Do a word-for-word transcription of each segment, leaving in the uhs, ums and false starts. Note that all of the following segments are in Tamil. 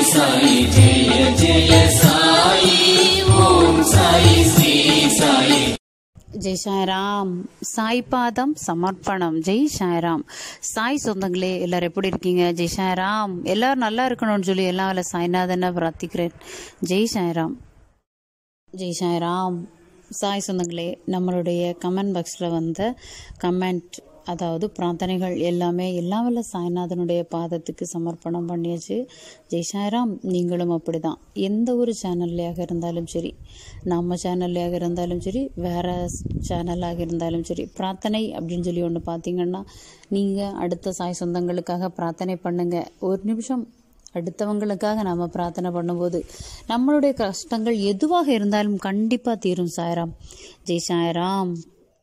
சாயி ஜெய ஜெய சாயி ஓம் சாயி ஸ்ரீ சாயி. ஜெய் சாய்ராம். சாய் பாதம் சமர்ப்பணம். ஜெய் சாய்ராம். சாய் சொந்தங்களே எல்லாரும் எப்படி இருக்கீங்க? ஜெய் சாய்ராம். எல்லாரும் நல்லா இருக்கணும்னு சொல்லி எல்லாம் சாய்நாதனை பிரார்த்திக்கிறேன். ஜெய் சாய்ராம். ஜெய் சாய்ராம். சாய் சொந்தங்களே, நம்மளுடைய கமெண்ட் பாக்ஸில் வந்த கமெண்ட், அதாவது பிரார்த்தனைகள் எல்லாமே எல்லாம் வல்ல சாய்நாதனுடைய பாதத்துக்கு சமர்ப்பணம் பண்ணியாச்சு. ஜெய் சாய்ராம். நீங்களும் அப்படி தான். எந்த ஒரு சேனல்லையாக இருந்தாலும் சரி, நம்ம சேனல்லையாக இருந்தாலும் சரி, வேறு சேனலாக இருந்தாலும் சரி, பிரார்த்தனை அப்படின்னு சொல்லி ஒன்று பார்த்தீங்கன்னா, நீங்கள் அடுத்த சாய் சொந்தங்களுக்காக பிரார்த்தனை பண்ணுங்கள். ஒரு நிமிஷம் அடுத்தவங்களுக்காக நம்ம பிரார்த்தனை பண்ணும்போது நம்மளுடைய கஷ்டங்கள் எதுவாக இருந்தாலும் கண்டிப்பாக தீரும். சாய்ராம். ஜெய் சாய்ராம்.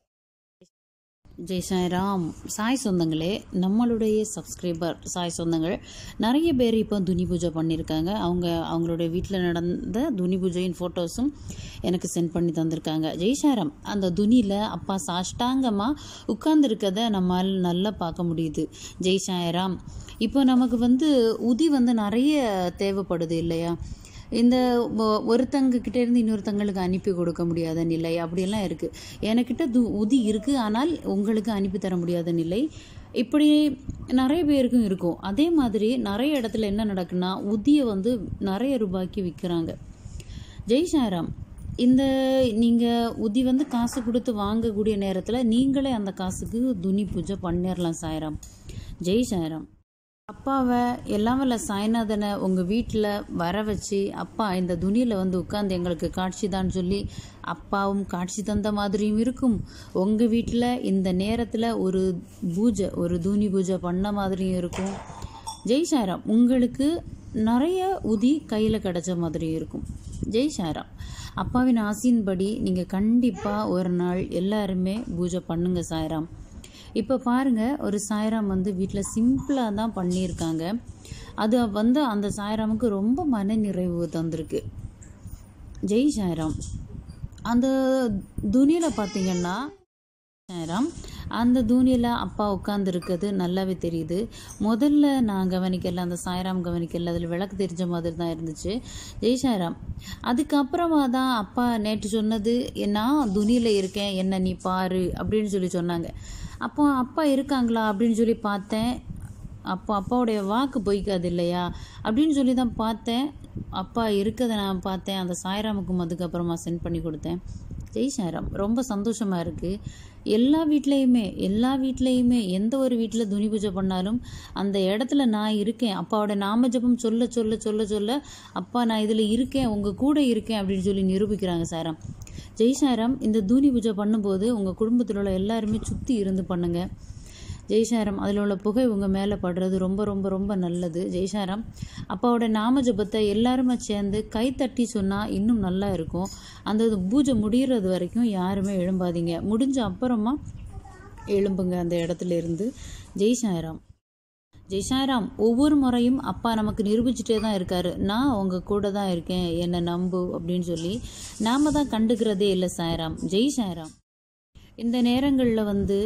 ஜெய் சாய்ராம். சாய் சொந்தங்களே, நம்மளுடைய சப்ஸ்கிரைபர் சாய் சொந்தங்கள் நிறைய பேர் இப்போ துனி பூஜை பண்ணியிருக்காங்க. அவங்க அவங்களுடைய வீட்டில் நடந்த துனி பூஜையின் ஃபோட்டோஸும் எனக்கு சென்ட் பண்ணி தந்திருக்காங்க. ஜெய் சாய்ராம். அந்த துணியில் அப்பா சாஷ்டாங்கமாக உட்கார்ந்துருக்கதை நம்மால் நல்லா பார்க்க முடியுது. ஜெய் சாய்ராம். இப்போ நமக்கு வந்து உதி வந்து நிறைய தேவைப்படுது இல்லையா? இந்த ஒருத்தங்கக்கிட்ட இருந்து இன்னொருத்தங்களுக்கு அனுப்பி கொடுக்க முடியாத நிலை அப்படியெல்லாம் இருக்குது. எனக்கிட்ட து உதி இருக்குது, ஆனால் உங்களுக்கு அனுப்பி தர முடியாத நிலை இப்படி நிறைய பேருக்கும் இருக்கும். அதே மாதிரி நிறைய இடத்துல என்ன நடக்குன்னா, உதியை வந்து நிறைய ரூபாய்க்கு விற்கிறாங்க. ஜெய் சாய்ராம். இந்த நீங்கள் உதி வந்து காசு கொடுத்து வாங்கக்கூடிய நேரத்தில் நீங்களே அந்த காசுக்கு துணி பூஜை பண்ணிடலாம். சாய்ராம். ஜெய் சாய்ராம். அப்பாவை எல்லாம் வல்ல சாய்நாதனை உங்கள் வீட்டில் வர வச்சு, அப்பா இந்த துணியில் வந்து உட்காந்து எங்களுக்கு காட்சி தான் சொல்லி அப்பாவும் காட்சி தந்த மாதிரியும் இருக்கும். உங்கள் வீட்டில் இந்த நேரத்தில் ஒரு பூஜை, ஒரு துணி பூஜை பண்ண மாதிரியும் இருக்கும். ஜெய் சாய்ராம். உங்களுக்கு நிறைய உதி கையில் கிடச்ச மாதிரியும் இருக்கும். ஜெய் சாய்ராம். அப்பாவின் ஆசையின்படி நீங்கள் கண்டிப்பாக ஒரு நாள் எல்லாருமே பூஜை பண்ணுங்க. சாய்ராம். இப்போ பாருங்கள், ஒரு சாய்ராம் வந்து வீட்டில் சிம்பிளாக தான் பண்ணியிருக்காங்க. அது வந்து அந்த சாய்ராமுக்கு ரொம்ப மன நிறைவு தந்திருக்கு. ஜெய் சாய்ராம். அந்த துணியில் பார்த்தீங்கன்னா, சாய்ராம், அந்த தூணியில் அப்பா உட்காந்துருக்கிறது நல்லாவே தெரியுது. முதல்ல நான் கவனிக்கல, அந்த சாய்ராம் கவனிக்கல, அதில் விளக்கு தெரிஞ்ச மாதிரி தான் இருந்துச்சு. ஜெய் சாய்ராம். அதுக்கப்புறமா தான் அப்பா நேற்று சொன்னது, நான் துணியில் இருக்கேன், என்ன நீ பாரு அப்படின்னு சொல்லி சொன்னாங்க. அப்போ அப்பா இருக்காங்களா அப்படின்னு சொல்லி பார்த்தேன். அப்போ அப்பாவுடைய வாக்கு பொய்க்காது இல்லையா அப்படின்னு சொல்லி தான் பார்த்தேன். அப்பா இருக்கதை நான் பார்த்தேன். அந்த சாய்ராமுக்கும் அதுக்கப்புறமா சென்ட் பண்ணி கொடுத்தேன். ஜெய் சாய்ராம். ரொம்ப சந்தோஷமாக இருக்குது. எல்லா வீட்லேயுமே எல்லா வீட்லேயுமே எந்த ஒரு வீட்டில் துணி பூஜை பண்ணாலும் அந்த இடத்துல நான் இருக்கேன், அப்பாவோட நாம ஜபம் சொல்ல சொல்ல சொல்ல சொல்ல அப்பா நான் இதில் இருக்கேன், உங்கள் கூட இருக்கேன் அப்படின்னு சொல்லி நிரூபிக்கிறாங்க. சாய்ராம். ஜெய் சாய்ராம். இந்த தூணி பூஜை பண்ணும்போது உங்கள் குடும்பத்தில் உள்ள எல்லாருமே சுற்றி இருந்து பண்ணுங்கள். ஜெய் சாய்ராம். அதில் உள்ள புகை உங்கள் மேலே படுறது ரொம்ப ரொம்ப ரொம்ப நல்லது. ஜெய் சாய்ராம். அப்பாவோட நாம ஜபத்தை எல்லாருமே சேர்ந்து கைத்தட்டி சொன்னால் இன்னும் நல்லா இருக்கும். அந்த பூஜை முடிகிறது வரைக்கும் யாருமே எழும்பாதீங்க. முடிஞ்ச அப்புறமா எழும்புங்க அந்த இடத்துல இருந்து. ஜெய் சாய்ராம். ஜெய் சாய்ராம். ஒவ்வொரு முறையும் அப்பா நமக்கு நிரூபிச்சுட்டே தான் இருக்காரு, நான் உங்கள் கூட தான் இருக்கேன், என்னை நம்பு அப்படின்னு சொல்லி. நாம் தான் கண்டுக்கிறதே இல்லை. சாய்ராம். ஜெய் சாய்ராம். இந்த நேரங்களில் வந்து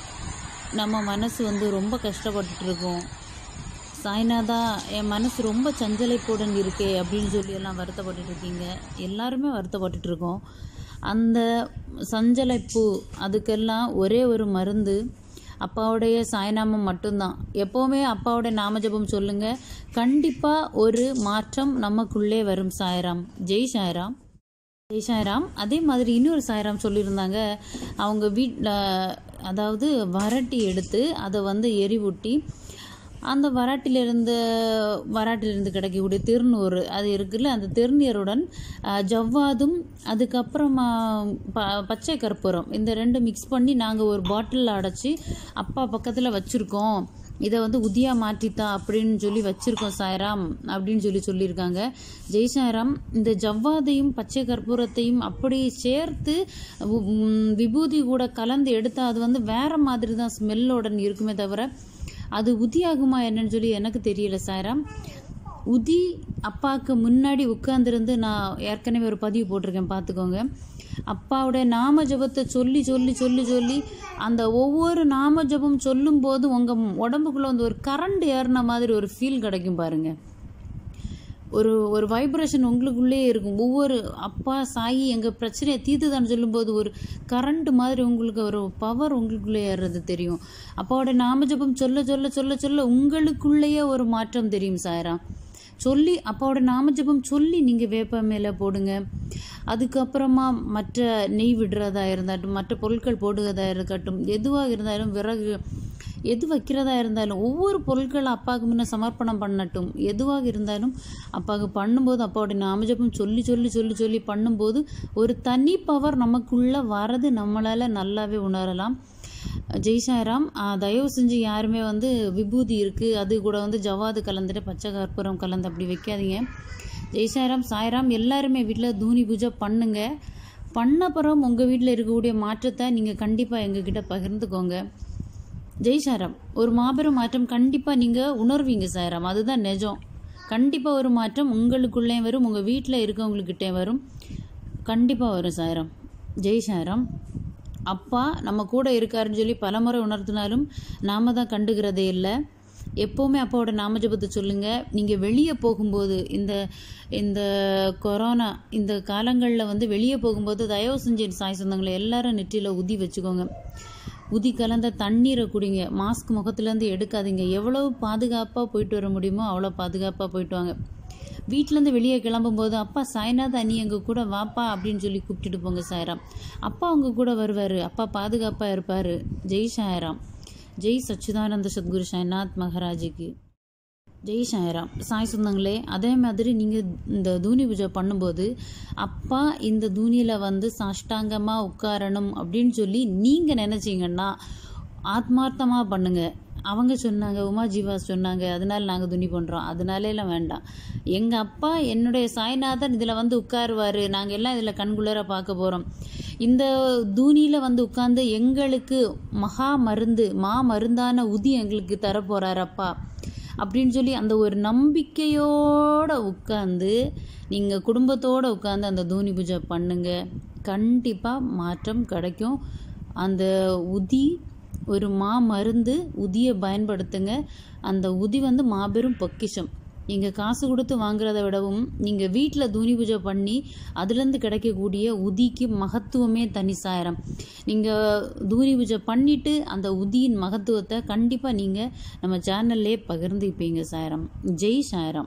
நம்ம மனசு வந்து ரொம்ப கஷ்டப்பட்டுட்டு இருக்கோம். சாய்நாதா, என் மனசு ரொம்ப சஞ்சலைப்புடன் இருக்கே அப்படின்னு சொல்லி எல்லாம் வருத்தப்பட்டுட்டு இருக்கீங்க. எல்லாருமே வருத்தப்பட்டுட்டு இருக்கோம். அந்த சஞ்சலைப்பு அதுக்கெல்லாம் ஒரே ஒரு மருந்து, அப்பாவுடைய சாய்நாமம் மட்டும்தான். எப்போவுமே அப்பாவோடைய நாமஜபம் சொல்லுங்கள், கண்டிப்பாக ஒரு மாற்றம் நமக்குள்ளே வரும். சாய்ராம். ஜெய் சாய்ராம். ஜெய் சாய்ராம். அதே மாதிரி இன்னொரு சாய்ராம் சொல்லியிருந்தாங்க, அவங்க வீட்டில் அதாவது வரட்டி எடுத்து அதை வந்து எரிவூட்டி அந்த வராட்டிலிருந்து வராட்டிலிருந்து கிடைக்கக்கூடிய திருநூறு அது இருக்குல்ல, அந்த திருநீருடன் ஜவ்வாதும் அதுக்கப்புறமா ப பச்சை கற்பூரம் இந்த ரெண்டு மிக்ஸ் பண்ணி நாங்கள் ஒரு பாட்டிலில் அடைச்சி அப்பா பக்கத்தில் வச்சுருக்கோம். இதை வந்து உதியாக மாற்றித்தா அப்படின்னு சொல்லி வச்சுருக்கோம் சாய்ராம் அப்படின்னு சொல்லி சொல்லியிருக்காங்க. ஜெய் சாய்ராம். இந்த ஜவ்வாதையும் பச்சை கற்பூரத்தையும் அப்படி சேர்த்து விபூதி கூட கலந்து எடுத்தால் அது வந்து வேறு மாதிரி தான் ஸ்மெல்லோடன் இருக்குமே தவிர அது உதியாகுமா என்னன்னு சொல்லி எனக்கு தெரியல. சாய்ராம். உதி அப்பாவுக்கு முன்னாடி உட்கார்ந்துருந்து நான் ஏற்கனவே ஒரு பதிவு போட்டிருக்கேன், பார்த்துக்கோங்க. அப்பாவுடைய நாம ஜபத்தை சொல்லி சொல்லி சொல்லி சொல்லி அந்த ஒவ்வொரு நாம ஜபம் சொல்லும் போது உங்கள் உடம்புக்குள்ளே வந்து ஒரு கரண்ட் ஏறின மாதிரி ஒரு ஃபீல் கிடைக்கும் பாருங்கள். ஒரு ஒரு வைப்ரேஷன் உங்களுக்குள்ளே இருக்கும். ஒவ்வொரு அப்பா சாயி எங்கள் பிரச்சனையை தீர்த்துதான்னு சொல்லும்போது ஒரு கரண்ட் மாதிரி உங்களுக்கு ஒரு பவர் உங்களுக்குள்ளே ஏறுறது தெரியும். அப்பாவோட நாமஜபம் சொல்ல சொல்ல சொல்ல சொல்ல உங்களுக்குள்ளேயே ஒரு மாற்றம் தெரியும் சாய்ராம். சொல்லி அப்பாவோட நாமஜபம் சொல்லி நீங்கள் வேப்ப மேலே போடுங்க. அதுக்கப்புறமா மற்ற நெய் விடுறதா இருந்தாட்டும், மற்ற பொருட்கள் போடுறதா இருக்கட்டும், எதுவாக இருந்தாலும் விறகு எது வைக்கிறதா இருந்தாலும் ஒவ்வொரு பொருட்களை அப்பாவுக்கு முன்னே சமர்ப்பணம் பண்ணட்டும். எதுவாக இருந்தாலும் அப்பாவுக்கு பண்ணும்போது அப்பாவோட நாமஜபம் சொல்லி சொல்லி சொல்லி சொல்லி பண்ணும்போது ஒரு தனி பவர் நமக்குள்ளே வரது நம்மளால் நல்லாவே உணரலாம். ஜெய் சாய்ராம். தயவு செஞ்சு யாருமே வந்து விபூதி இருக்குது அது கூட வந்து ஜவாது கலந்துட்டு பச்சை கற்பூரம் கலந்து அப்படி வைக்காதீங்க. ஜெய் சாய்ராம். சாய்ராம். எல்லாருமே வீட்டில் தூணி பூஜை பண்ணுங்க. பண்ணப்புறம் உங்கள் வீட்டில் இருக்கக்கூடிய மாற்றத்தை நீங்கள் கண்டிப்பாக எங்ககிட்ட பகிர்ந்துக்கோங்க. ஜெய் சாய்ராம். ஒரு மாபெரும் மாற்றம் கண்டிப்பாக நீங்கள் உணர்வீங்க சாய்ராம். அதுதான் நிஜம். கண்டிப்பாக ஒரு மாற்றம் உங்களுக்குள்ளே வரும், உங்கள் வீட்டில் இருக்கவங்கக்கிட்டே வரும், கண்டிப்பாக வரும் சாய்ராம். ஜெய் சாய்ராம். அப்பா நம்ம கூட இருக்காருன்னு சொல்லி பலமுறை உணர்த்தினாலும் நாம தான் கண்டுக்கிறதே இல்லை. எப்போவுமே அப்பாவோட நாமஜபத்தை சொல்லுங்கள். நீங்கள் வெளியே போகும்போது இந்த இந்த கொரோனா இந்த காலங்களில் வந்து வெளியே போகும்போது தயவு செஞ்சு சாய் சொந்தங்களை எல்லாரும் நெற்றியில் உதி வச்சுக்கோங்க. உதி கலந்த தண்ணீரை குடிங்க. மாஸ்க் முகத்துலேருந்து எடுக்காதீங்க. எவ்வளோ பாதுகாப்பாக போயிட்டு வர முடியுமோ அவ்வளோ பாதுகாப்பாக போயிட்டு வாங்க. வீட்டிலேருந்து வெளியே கிளம்பும்போது அப்பா சாய்நாத் அண்ணி எங்கள் கூட வாப்பா அப்படின்னு சொல்லி கூப்பிட்டுட்டு போங்க சாய்ராம். அப்பா அவங்க கூட வருவார். அப்பா பாதுகாப்பாக இருப்பார். ஜெய் சாய்ராம். ஜெய் சச்சிதானந்த சத்குரு சாய்நாத் மகாராஜுக்கு ஜெய் சாய்ராம். சாய் சொந்தங்களே, அதே மாதிரி நீங்கள் இந்த தூணி பூஜை பண்ணும்போது அப்பா இந்த தூணியில் வந்து சாஷ்டாங்கமாக உட்காரணும் அப்படின்னு சொல்லி நீங்கள் நினச்சிங்கன்னா ஆத்மார்த்தமாக பண்ணுங்கள். அவங்க சொன்னாங்க, உமா ஜீவா சொன்னாங்க, அதனால நாங்கள் துணி பண்ணுறோம், அதனால எல்லாம் வேண்டாம். எங்கள் அப்பா என்னுடைய சாய்நாதன் இதில் வந்து உட்காருவார், நாங்கள் எல்லாம் இதில் கண்குள்ளர பார்க்க போகிறோம், இந்த தூணியில் வந்து உட்கார்ந்து எங்களுக்கு மகா மருந்து மா மருந்தான உதி எங்களுக்கு தரப்போகிறார் அப்பா அப்படின்னு சொல்லி அந்த ஒரு நம்பிக்கையோடு உட்காந்து நீங்கள் குடும்பத்தோடு உட்காந்து அந்த தூணி பூஜை பண்ணுங்க. கண்டிப்பாக மாற்றம் கிடைக்கும். அந்த உதி ஒரு மா மருந்து, உதியை பயன்படுத்துங்க. அந்த உதி வந்து மாபெரும் பொக்கிஷம். நீங்கள் காசு கொடுத்து வாங்குறத விடவும் நீங்கள் வீட்டில் தூணி பூஜை பண்ணி அதுலேருந்து கிடைக்கக்கூடிய உதிக்கு மகத்துவமே தனி சாய்ராம். நீங்கள் தூணி பூஜை பண்ணிவிட்டு அந்த உதியின் மகத்துவத்தை கண்டிப்பாக நீங்கள் நம்ம சேனல்லே பகிர்ந்துப்பீங்க சாய்ராம். ஜெய் சாய்ராம்.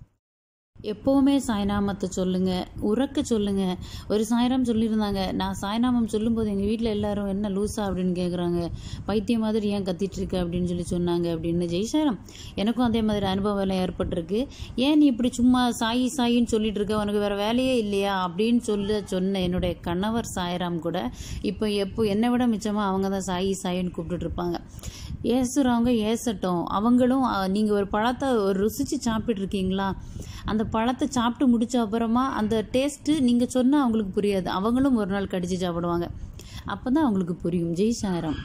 எப்போவுமே சாய்நாமத்தை சொல்லுங்கள், உறக்க சொல்லுங்கள். ஒரு சாய்ராம் சொல்லியிருந்தாங்க, நான் சாய்நாமம் சொல்லும்போது எங்கள் வீட்டில் எல்லாரும் என்ன லூஸா அப்படின்னு கேட்குறாங்க, பைத்தியம் மாதிரி ஏன் கத்திட்டுருக்கு அப்படின்னு சொல்லி சொன்னாங்க அப்படின்னு. ஜெய் சாய்ராம். எனக்கும் அதே மாதிரி அனுபவம் எல்லாம் ஏற்பட்டிருக்கு. ஏன் நீ இப்படி சும்மா சாயி சாயின்னு சொல்லிட்டு இருக்க, உனக்கு வேறு வேலையே இல்லையா அப்படின்னு சொல்ல சொன்ன என்னுடைய கணவர் சாய்ராம் கூட இப்போ எப்போ என்னை விட மிச்சமாக அவங்க தான் சாயி சாயின்னு கூப்பிட்டுட்டு இருப்பாங்க. ஏசுறவங்க ஏசட்டும். அவங்களும் நீங்கள் ஒரு பழத்தை ஒரு ருசித்து சாப்பிட்டு இருக்கீங்களா, அந்த பழத்தை சாப்பிட்டு முடிச்ச அப்புறமா அந்த டேஸ்ட்டு நீங்கள் சொன்னால் அவங்களுக்கு புரியாது, அவங்களும் ஒரு நாள் கடிச்சு சாப்பிடுவாங்க, அப்போ தான் அவங்களுக்கு புரியும். ஜெய் சாய்ராம்.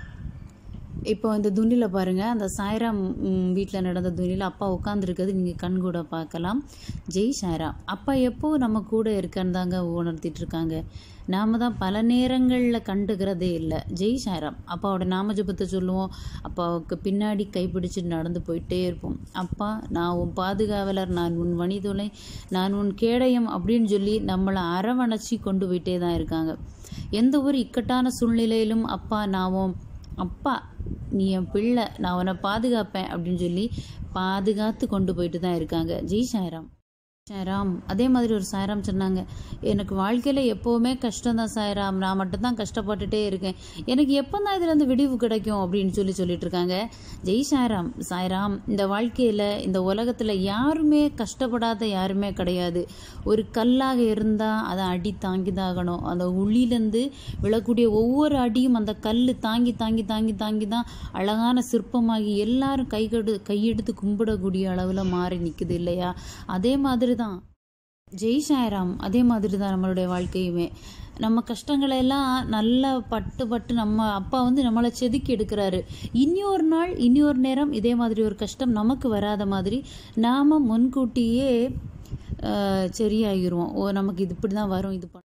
இப்போ இந்த துணியில் பாருங்கள், அந்த சாய்ராம் வீட்டில் நடந்த துணியில் அப்பா உட்காந்துருக்கிறது நீங்கள் கண் கூட பார்க்கலாம். ஜெய் சாய்ராம். அப்பா எப்போ நம்ம கூட இருக்கன்னு தாங்க உணர்த்திட்டு இருக்காங்க. நாம் தான் பல நேரங்களில் கண்டுக்கிறதே இல்லை. ஜெய் சாய்ராம். அப்பாவோட நாமஜபத்தை சொல்லுவோம், அப்பாவுக்கு பின்னாடி கைப்பிடிச்சிட்டு நடந்து போயிட்டே இருப்போம். அப்பா நான் உன் பாதுகாவலர், நான் உன் வணிதுளை, நான் உன் கேடயம் அப்படின்னு சொல்லி நம்மளை அரவணைச்சி கொண்டு போயிட்டே தான் இருக்காங்க. எந்த ஒரு இக்கட்டான சூழ்நிலையிலும் அப்பா நான் உன் அப்பா, நீ என் பிள்ளை, நான் உன்னை பாதுகாப்பேன் அப்படின்னு சொல்லி பாதுகாத்து கொண்டு போயிட்டு தான் இருக்காங்க. ஜெய் சாய்ராம். சாய்ராம். அதே மாதிரி ஒரு சாய்ராம் சொன்னாங்க, எனக்கு வாழ்க்கையில் எப்போவுமே கஷ்டம் தான் சாய்ராம், நான் மட்டும்தான் கஷ்டப்பட்டுட்டே இருக்கேன், எனக்கு எப்போ தான் இதுலேருந்து விடிவு கிடைக்கும் அப்படின்னு சொல்லி சொல்லிட்டு இருக்காங்க. ஜெய் சாய்ராம். சாய்ராம். இந்த வாழ்க்கையில் இந்த உலகத்தில் யாருமே கஷ்டப்படாத யாருமே கிடையாது. ஒரு கல்லாக இருந்தால் அதை அடி தாங்கி தாகணும். அந்த உள்ளிலேருந்து விழக்கூடிய ஒவ்வொரு அடியும் அந்த கல் தாங்கி தாங்கி தாங்கி தாங்கி தான் அழகான சிற்பமாகி எல்லாரும் கைகடு கையெடுத்து கும்பிடக்கூடிய அளவில் மாறி நிற்குது இல்லையா? அதே மாதிரி தான் ஜெய் சாய்ராம். அதே மாதிரி தான் நம்மளுடைய வாழ்க்கையுமே. நம்ம கஷ்டங்களை எல்லாம் நல்லா பட்டு பட்டு நம்ம அப்பா வந்து நம்மளை செதுக்கி எடுக்கிறாரு. இன்னொரு நாள் இன்னொரு நேரம் இதே மாதிரி ஒரு கஷ்டம் நமக்கு வராத மாதிரி நாம் முன்கூட்டியே சரியாகிடுவோம். ஓ நமக்கு இது இப்படி தான் வரும், இது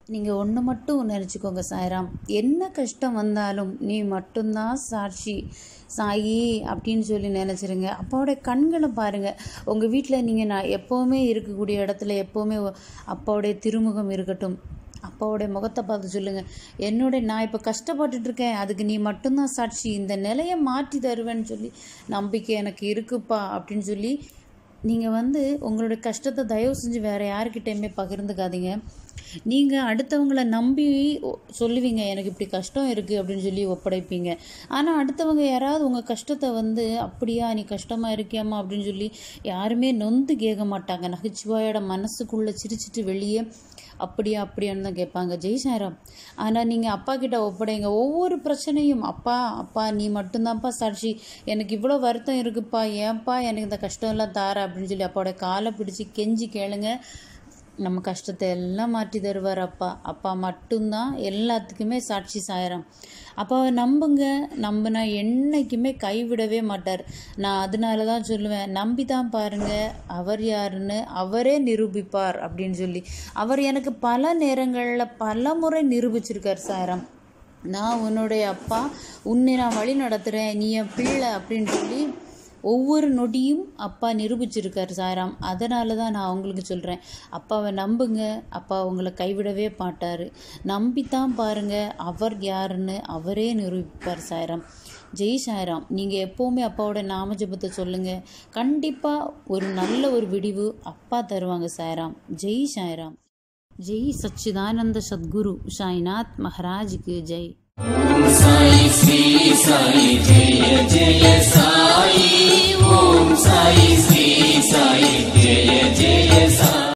நீங்கள் ஒன்று மட்டும் நினச்சிக்கோங்க சாய்ராம், என்ன கஷ்டம் வந்தாலும் நீ மட்டும்தான் சாட்சி சாயி அப்படின்னு சொல்லி நினச்சிருங்க. அப்பாவோட கண்களை பாருங்கள். உங்கள் வீட்டில் நீங்கள் நான் எப்போவுமே இருக்கக்கூடிய இடத்துல எப்போவுமே அப்பாவுடைய திருமுகம் இருக்கட்டும். அப்பாவோடைய முகத்தை பார்த்து சொல்லுங்கள், என்னோட நான் இப்போ கஷ்டப்பட்டுட்டு இருக்கேன், அதுக்கு நீ மட்டும்தான் சாட்சி, இந்த நிலையை மாற்றி தருவேன்னு சொல்லி நம்பிக்கை எனக்கு இருக்குப்பா அப்படின்னு சொல்லி நீங்கள் வந்து உங்களுடைய கஷ்டத்தை தயவு செஞ்சு வேறு யாருக்கிட்டையுமே பகிர்ந்துக்காதீங்க. நீங்கள் அடுத்தவங்களை நம்பி சொல்லுவீங்க, எனக்கு இப்படி கஷ்டம் இருக்குது அப்படின்னு சொல்லி ஒப்படைப்பீங்க. ஆனால் அடுத்தவங்க யாராவது உங்கள் கஷ்டத்தை வந்து அப்படியா நீ கஷ்டமாக இருக்கியாமா அப்படின்னு சொல்லி யாருமே நொந்து கேட்க மாட்டாங்க. நகைச்சுவாயோட மனசுக்குள்ளே சிரிச்சிட்டு வெளியே அப்படியா அப்படியான்னு தான் கேட்பாங்க. ஜெய் சாய்ராம். ஆனால் நீங்கள் அப்பா கிட்ட ஒப்படைங்க. ஒவ்வொரு பிரச்சனையும் அப்பா அப்பா நீ மட்டும்தான்ப்பா சாட்சி, எனக்கு இவ்வளோ வருத்தம் இருக்குப்பா, ஏன்ப்பா எனக்கு இந்த கஷ்டம்லாம் தார அப்படின்னு சொல்லி அப்பாவோட காலை பிடிச்சி கெஞ்சி கேளுங்க. நம்ம கஷ்டத்தை எல்லாம் மாற்றி தருவார் அப்பா. அப்பா மட்டும்தான் எல்லாத்துக்குமே சாட்சி சாய்ராம். அப்பாவை நம்புங்க. நம்பினா என்னைக்குமே கைவிடவே மாட்டார். நான் அதனால தான் சொல்லுவேன், நம்பி தான் பாருங்கள், அவர் யாருன்னு அவரே நிரூபிப்பார் அப்படின்னு சொல்லி. அவர் எனக்கு பல நேரங்களில் பல முறை நிரூபிச்சிருக்கார் சாய்ராம். நான் உன்னுடைய அப்பா, உன்னை நான் வழி நடத்துகிறேன், நீ என் பிள்ளை அப்படின்னு சொல்லி ஒவ்வொரு நொடியும் அப்பா நிரூபிச்சிருக்கார் சாய்ராம். அதனால தான் நான் அவங்களுக்கு சொல்கிறேன், அப்பாவை நம்புங்க, அப்பா உங்களை கைவிடவே மாட்டார். நம்பித்தான் பாருங்கள், அவர் யாருன்னு அவரே நிரூபிப்பார் சாய்ராம். ஜெய் சாய்ராம். நீங்கள் எப்போவுமே அப்பாவோட நாம ஜபத்தை சொல்லுங்கள், கண்டிப்பாக ஒரு நல்ல ஒரு விடிவு அப்பா தருவாங்க சாய்ராம். ஜெய் சாய்ராம். ஜெய் சச்சிதானந்த சத்குரு சாய்நாத் மகாராஜுக்கு ஜெய். ஓம் சாய் ஸ்ரீ சாய் ஜெய ஜெய சாய். ஓம் சாய் ஸ்ரீ சாய் ஜெய ஜெய சாய்.